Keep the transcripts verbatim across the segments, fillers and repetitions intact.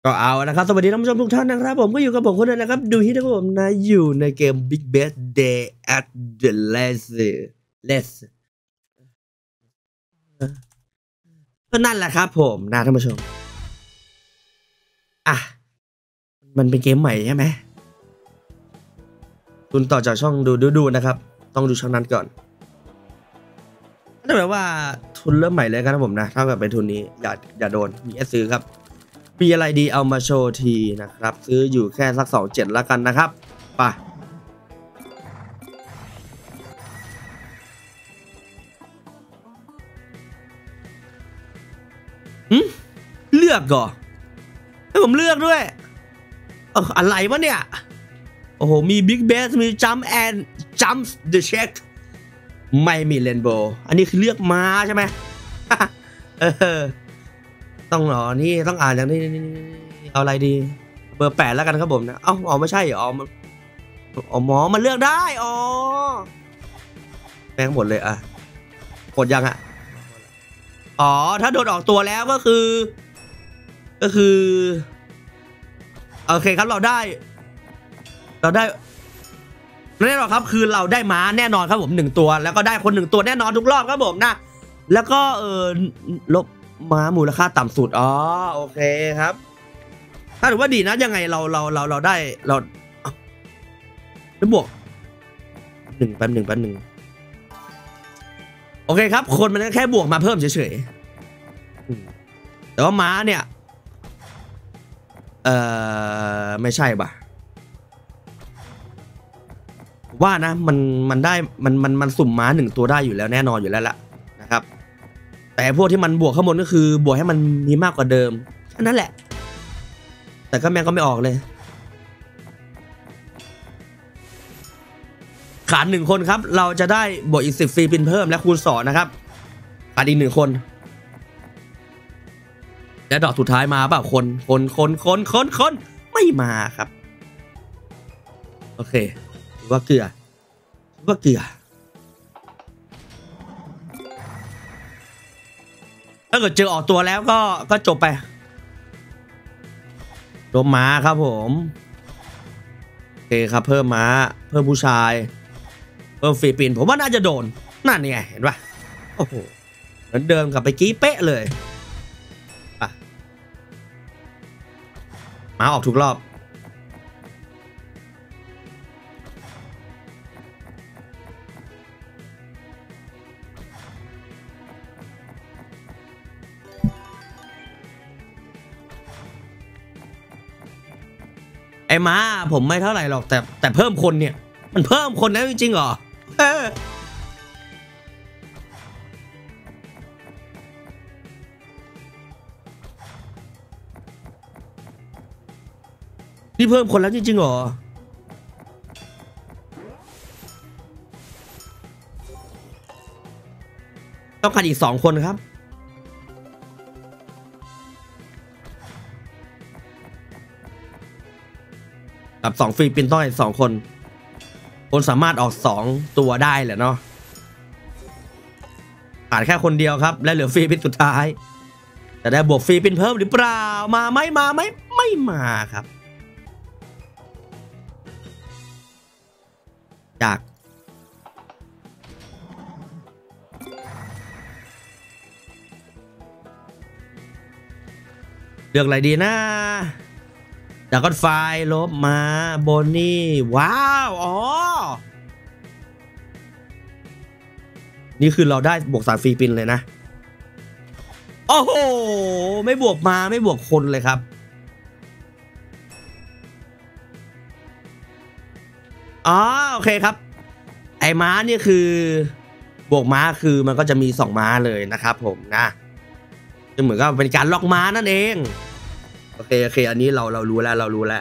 ก็เอานะครับสวัสดีท่านผู้ชมทุกท่านนะครับผมก็อยู่กับผมคนนึงนะครับดูฮิตนะครับผมนะอยู่ในเกม Big Bad Day at the Last Last ก็นั่นแหละครับผมนะท่านผู้ชมอ่ะมันเป็นเกมใหม่ใช่ไหมคุณต่อจากช่องดูดูดูนะครับต้องดูช่องนั้นก่อนนั่นแปลว่าทุนเริ่มใหม่เลยครับผมนะถ้าเกิดเป็นทุนนี้อย่าอย่าโดนมีแอดซื้อครับมีอะไรดีเอามาโชว์ทีนะครับซื้ออยู่แค่สักสองเจ็ดแล้วกันนะครับไปหืมเลือกก่อนให้ผมเลือกด้วยเอออะไรวะเนี่ยโอ้โหมี Big Bass มี Jump and Jump the Check ไม่มีเรนโบว์อันนี้คือเลือกมาใช่ไหม เออต้องหรอนี่ต้องอ่านอย่างนี้เอาอะไรดีเบอร์แปดแล้วกันครับผมนะเอ้าอ๋อไม่ใช่เหรออ๋อหมอมันเลือกได้อ๋อแม่งหมดเลยอ่ะกดยังอ่ะอ๋อถ้าโดนออกตัวแล้วก็คือก็คือโอเคครับเราได้เราได้แน่นอนครับคือเราได้ม้าแน่นอนครับผมหนึ่งตัวแล้วก็ได้คนหนึ่งตัวแน่นอนทุกรอบครับผมนะแล้วก็เออลบม้ามูลค่าต่ำสุดอ๋อโอเคครับถ้าถือว่าดีนะยังไงเราเราเราเราได้เราแล้วบวกหนึ่งแป๊บหนึ่งแป๊บหนึ่งโอเคครับคนมันแค่บวกมาเพิ่มเฉยๆแต่ว่าม้าเนี่ยเออไม่ใช่ป่ะว่านะมันมันได้มันมันมันสุ่มม้าหนึ่งตัวได้อยู่แล้วแน่นอนอยู่แล้วล่ะนะครับแต่พวกที่มันบวกข้างบนก็คือบวกให้มันมีมากกว่าเดิมแค่นั้นแหละแต่ก็แม่งก็ไม่ออกเลยขาดหนึ่งคนครับเราจะได้บวกอีกสิบฟรีปินเพิ่มและคูณสองนะครับขาดอีกหนึ่งคนและดอกสุดท้ายมาเปล่าคนคนคนคนคนคนไม่มาครับโอเคถือว่าเกลือถือว่าเกลือถ้าเกิดเจอออกตัวแล้วก็ก็จบไปลบม้าครับผมโอเคครับเพิ่มม้าเพิ่มผู้ชายเพิ่มฟรีปินผมว่าน่าจะโดนนั่นไงเห็นปะโอ้โหเหมือนเดิมกับไปกี้เป๊ะเลยอ่ะม้าออกทุกรอบไอ้ม้าผมไม่เท่าไหร่หรอกแต่แต่เพิ่มคนเนี่ยมันเพิ่มคนแล้วจริงๆเหรอนี่เพิ่มคนแล้วจริงๆเหรอต้องการอีกสองคนครับกับสองฟรีปินต้องอีกสองคนคนสามารถออกสองตัวได้แหละเนาะขาดแค่คนเดียวครับและเหลือฟรีปินสุดท้ายจะได้บวกฟรีปินเพิ่มหรือเปล่ามาไหมมาไหมไม่มาครับจากเลือกอะไรดีนะจากก้อนไฟลบมาโบนี่ว้าวอ๋อนี่คือเราได้บวกสามฟรีปินเลยนะโอ้โหไม่บวกมาไม่บวกคนเลยครับอ๋อโอเคครับไอ้ม้านี่คือบวกม้าคือมันก็จะมีสองม้าเลยนะครับผมนะจะเหมือนกับเป็นการล็อกม้านั่นเองโอเคโอเคอันนี้เราเรารู้แล้วเรารู้แล้ว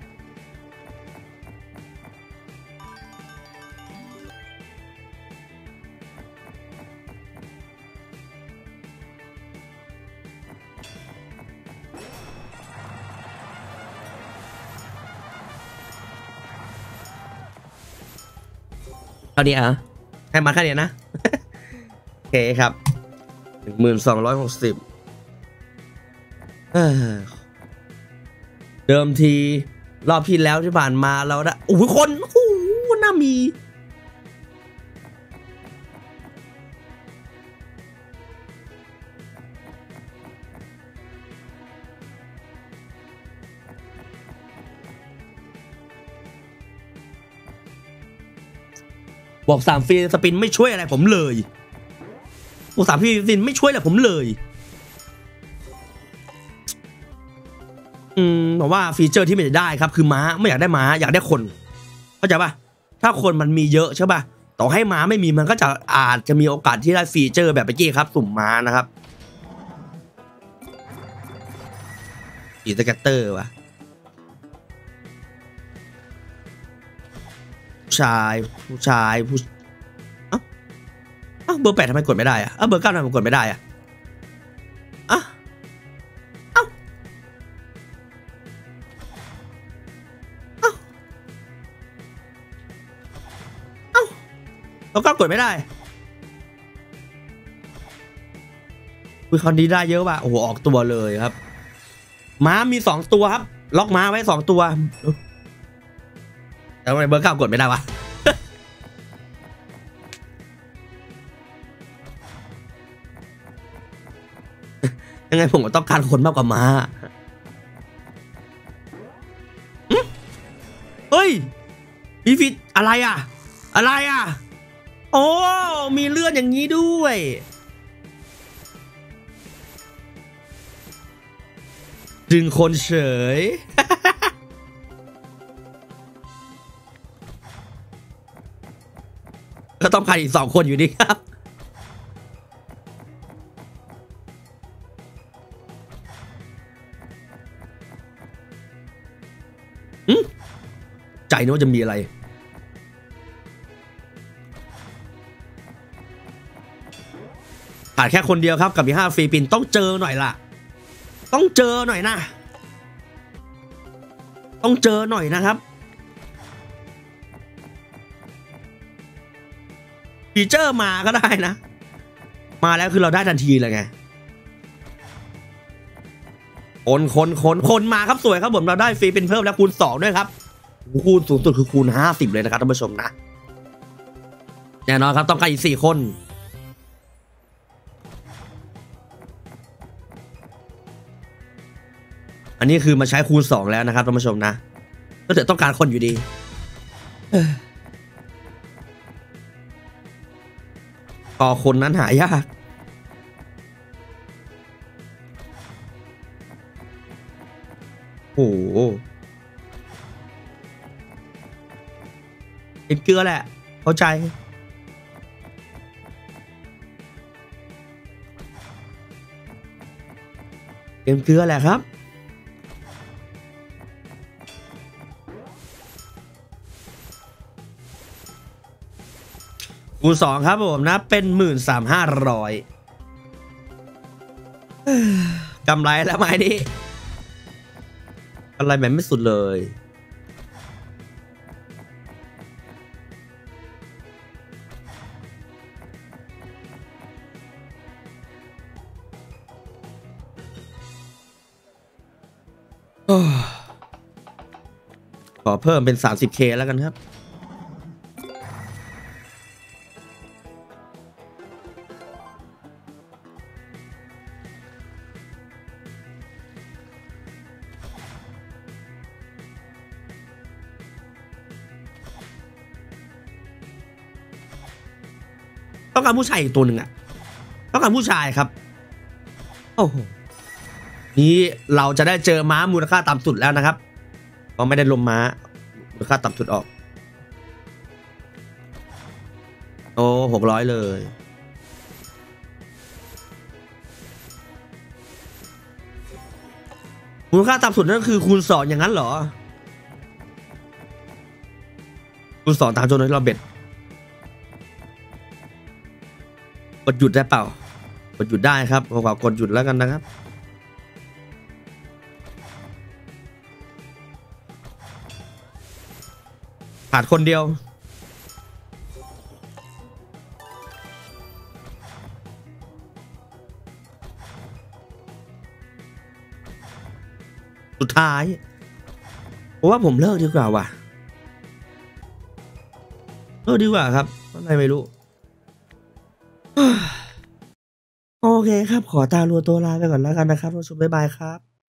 เท่านี้อ่ะให้มาแค่นี้นะ โอเคครับหนึ่งหมื่นสองร้อยหกสิบเดิมทีรอบที่แล้วที่ผ่านมาเราได้โอ้โหคนโอ้โหน่ามีบอกสามฟรีสปินไม่ช่วยอะไรผมเลยบอกสามฟรีสปินไม่ช่วยอะไรผมเลยอืมผมว่าฟีเจอร์ที่ไม่ได้ครับคือม้าไม่อยากได้ม้าอยากได้คนเข้าใจป่ะถ้าคนมันมีเยอะใช่ป่ะต่อให้ม้าไม่มีมันก็จะอาจจะมีโอกาสที่ได้ฟีเจอร์แบบเมื่อกี้ครับสุ่มม้านะครับอีสแกตเตอร์วะผู้ชายผู้ชายผู้เอ้าเอ้าเบอร์แปดทำไมกดไม่ได้อะเอ้าเบอร์เก้าทำไมกดไม่ได้อะอ่ะเอ้าเอ้าเอ้าเบอร์เก้ากดไม่ได้คุยคอนดีได้เยอะว่ะโอ้โหออกตัวเลยครับม้ามีสองตัวครับล็อกม้าไว้สองตัวแล้วทำไมเบอร์เก้ากดไม่ได้วะ ยังไงผมก็ต้องการคนมากกว่าม้าเฮ้ยมีฟิตอะไรอ่ะอะไรอ่ะโอ้มีเลือดอย่างนี้ด้วยดึงคนเฉย ก็ต้องการอีกสองคนอยู่ดีครับใจนึกว่าจะมีอะไรขาดแค่คนเดียวครับกับอีห้าฟรีปินต้องเจอหน่อยล่ะต้องเจอหน่อยนะต้องเจอหน่อยนะครับฟีเจอร์มาก็ได้นะมาแล้วคือเราได้ทันทีเลยไงคนคนคนคนมาครับสวยครับผมเราได้ฟรีเป็นเพิ่มแล้วคูณสองด้วยครับคูณสูงสุดคือคูณห้าสิบเลยนะครับท่านผู้ชมนะแน่นอนครับต้องการอีกสี่คนอันนี้คือมาใช้คูณสองแล้วนะครับท่านผู้ชมนะก็จะต้องการคนอยู่ดีต่อคนนั้นหายากโอ้โหเป็นเกลือแหละเข้าใจเป็นเกลือแหละครับคูณสองครับผมนะเป็นหมื่นสามห้าร้อยกำไรแล้วไหมนี่กำไรแบบไม่สุดเลยขอเพิ่มเป็น สามสิบเค แล้วกันครับต้องการผู้ชายอีกตัวหนึ่งอ่ะต้องการผู้ชายครับโอ้โหนี้เราจะได้เจอม้ามูลค่าต่ำสุดแล้วนะครับเพราะไม่ได้ลมม้ามูลค่าต่ำสุดออกโอ้หกร้อยเลยมูลค่าต่ำสุดนั่นคือคูณสองอย่างนั้นเหรอคูณสองตามจำนวนที่เราเบ็ดกดหยุดได้เปล่ากดหยุดได้ครับผมขอกดหยุดแล้วกันนะครับขาดคนเดียวสุดท้ายผมว่าผมเลิกดีกว่าว่ะเลิกดีกว่าครับอะไรไม่รู้ โอเคครับขอตาลัวตัวลาไปก่อนแล้วกันนะครับท่านผู้ชมบ๊ายบายครับ